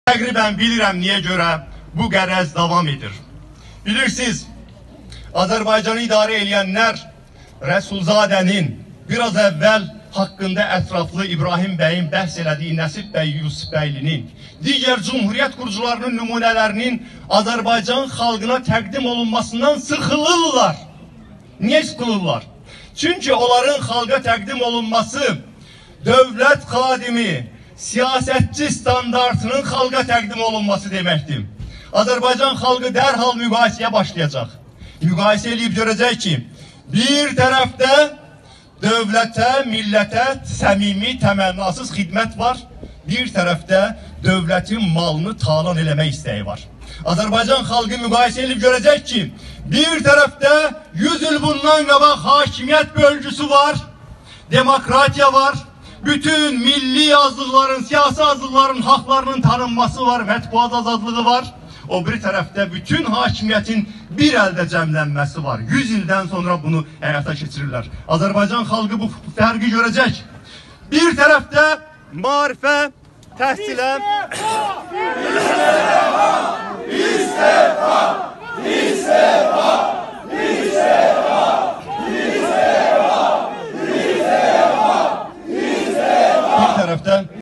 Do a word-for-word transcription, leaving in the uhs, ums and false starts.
Təqribən bilirəm niyə görə bu qərəz davam edir. Bilirsiniz, Azərbaycanı idarə edənlər Rəsulzadənin biraz əvvəl haqqında ətraflı İbrahim bəyin bəhs elədiyi Nəsib bəy Yusufbəylinin, digər cumhuriyyət qurucularının nümunələrinin Azərbaycan xalqına təqdim olunmasından sıxılırlar. Niyə sıxılırlar? Çünki onların xalqa təqdim olunması dövlət xadimi, siyasətçi standartının xalqa təqdim olunması deməkdir. Azərbaycan xalqı dərhal müqayisəyə başlayacaq. Müqayisə edib görəcək ki, bir tərəfdə dövlətə, millətə səmimi, təmənnasız xidmət var, bir tərəfdə dövlətin malını talan eləmək istəyi var. Azərbaycan xalqı müqayisə edib görəcək ki, bir tərəfdə yüz il bundan qabaq hakimiyyət bölgüsü var, demokratiya var, bütün milli azlıqların, siyasi azlıqların haqlarının tanınması var, mətbuat azadlığı var. O bir tərəfdə bütün hakimiyyətin bir əldə cəmlənməsi var. yüz ildən sonra bunu həyata keçirirlər. Azərbaycan xalqı bu fərqi görəcək. Bir tərəfdə maarifə, təhsilə... İstefa! İstefa! İstefa!